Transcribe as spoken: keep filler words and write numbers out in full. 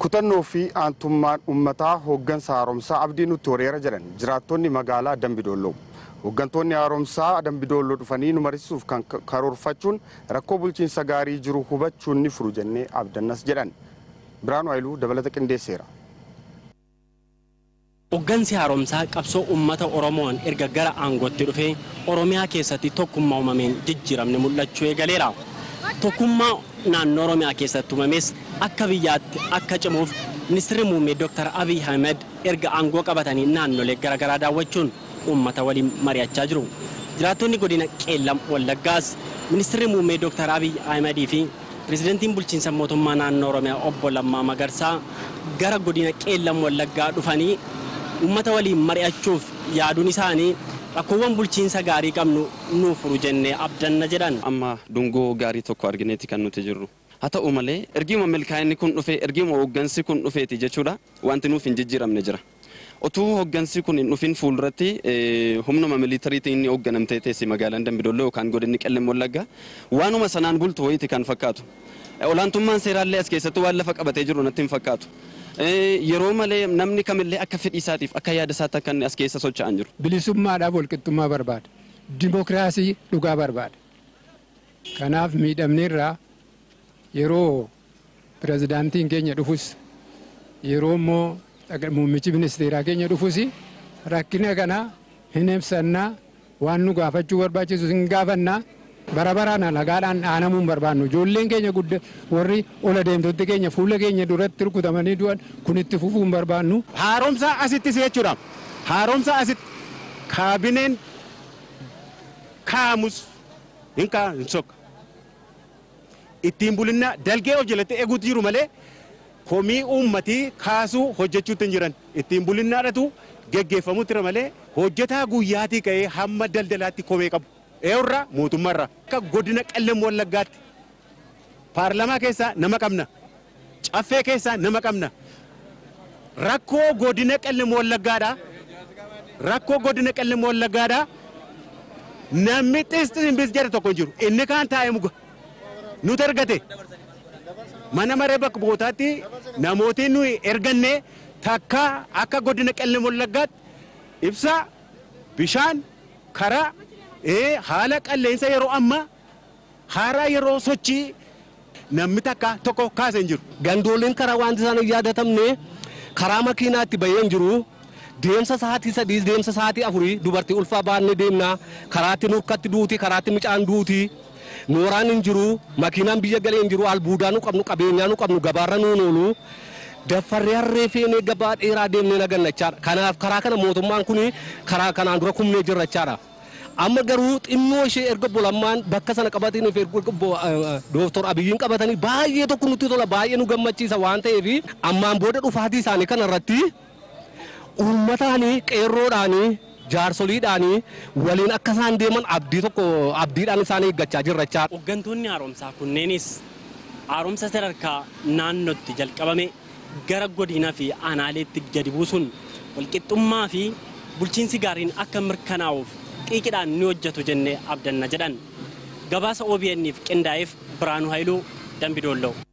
Kutannoo fi aantummaan uummataa hooggansa haaromsaa abdii nutti horeera jedhan jiraattonni magaalaa Dambidolloo. Hooggantoonni haaromsaa Dambidolloo dhufanii nu mariisuuf kan karoorfachuun rakkoo bulchiinsa gaarii jiru hubachuun ni furu jennee abdannas jedhan. Biraanuu Haayiluu dabalata qindeesseera. Hooggansi haaromsaa qabsoo uummata Oromoon erga gara aangootti dhufee Oromiyaa keessatti tokkummaa uumameen jijjiiramni mul'achuu eegaleera. Tokkummaa naannoo Oromiyaa keessatti uumames akka biyyaatti akka cimuuf Ministeerri Muummee Dr Abiy Ahmed erga aangoo qabatanii naannolee garaagaraa daawwachuun uummata waliin mari'achaa jiru. Jiraattonni godina Qeellam Wallaggaas Ministeerri Muummee Dr Abiy Ahmed fi Pirezidaantiin bulchiinsa mootummaa naannoo Oromiyaa Obbo Lammaa Magarsaa gara godina Qeellam Wallaggaa dhufanii uummata waliin mari'achuuf yaaduun isaanii rakkoowwan bulchiinsa gaarii qabnu nuuf furu jennee abdanna jedhan. Amma dungoo gaarii tokko argineeti kan nuti jirru. Haa ta'u malee ergima milkaa'inni kun dhufee ergima hooggansi kun dhufeeti jechuudha wanti nuuf hin jijjiiramne jira. Otuu hooggansi kun hin dhufin fuulduratti humnuma militariitiin inni hoogganamtee teessi magaalaan Dambidolloo yookaan godinni Qeellam Wallaggaa waanuma sanaan bultu wayiiti kan fakkaatu. Olaantummaan seeraallee as keessatti waan lafa qabatee jiru natti hin fakkaatu. Yeroo malee namni kamillee akka fedhii isaatiif akka yaada isaatti kan as keessa socho'an jiru. Bilisummaadhaaf walqixxummaa barbaada. Dimookiraasii dhugaa barbaada. Kanaaf miidhamneerraa yeroo pirezidaantiin keenya dhufus yeroo immoo muummichi ministeeraa keenya dhufus rakkina kana hin ibsannaa waan nu gaafachuu barbaachisu hin gaafannaa. Bara baraan alagaadhaan dhaanamuun barbaannu ijoolleen keenya guddaa warri ola deemtotti keenya fuula keenya duratti rukutamanii du'an kun itti fufuun barbaannu. Haaromsa asitti jechuudha. Haaromsa asitti kaabineen kaamus hin kaa hin sokka. Ittiin bulinna dalgee hojjete eeguutu jiru malee komii uummatii kaasuu hojjechuutti hin jiran. Ittiin bulinnaadhatu geggeeffamuutti jira malee hojjetaa guyyaatii ka'ee hamma daldalaatti komee qabu. Eeurra mootummaarra akka godina Qeellam Wallaggaatti paarlamaa keessaa nama qabna. Caffee keessaa nama qabna. Rakkoo godina Qeellam Wallaggaadha. Rakkoo godina Qeellam Wallaggaadha. Namni xisti bis jedhe tokko jiru. Inni kaan taa'ee muga. Nuti ergate. Mana maree bakka bootaatti namootiin nuyi erganne takka akka godina Qeellam Wallaggaatti ibsaa bishaan karaa ee haala qilleensa yeroo amma haaraa yeroo sochii namni takka tokko kaasee jiru. Gandooleen karaa wanti isaan yaadatamne karaa makiinaatti bahee jiru. Deemsa sa'aatii sadii deemsa sa'aatii afurii dubartii ulfaa baannee deemna. Karaatti nurkatti duuti karaatti micaan duuti. Nooraan hin jiru makiinaan biyya galee hin jiru albuudaa nu qabnu qabeenyaa nu qabnu gabaarra nuun oolu. Daffarree harree feenee gabaa dheeraa deemnee nagannachaadha. Kanaaf karaa kana mootummaan kun karaa kanaan dura kumnee jirrachaadha. Amma garuu xinnoo ishee erga bolammaan bakka sana qabatanii fi Dooktor Abiyyiin qabatanii baay'ee tokko nutti tola baay'ee nu gammachiisa waan ta'eef ammaan booda dhufaatii isaanii kana irratti uummataanii qeerroodhaanii jaarsoliidhaanii waliin akka isaan deeman abdii tokko abdiidhaan isaanii eeggachaa jirrachaadha. Hooggantoonni haaromsaa kunneenis haaromsa sadarkaa naannootti jalqabame gara godinaa fi aanaaleetti gadi buusuun walqixxummaa fi bulchiinsi gaariin akka mirkanaa'uuf qiiqidhaan ni hojjetu jennee abdanna jedhan. Gabaasa O B N f qindaa'eef Biraanuu Haayiluu Dambidolloo.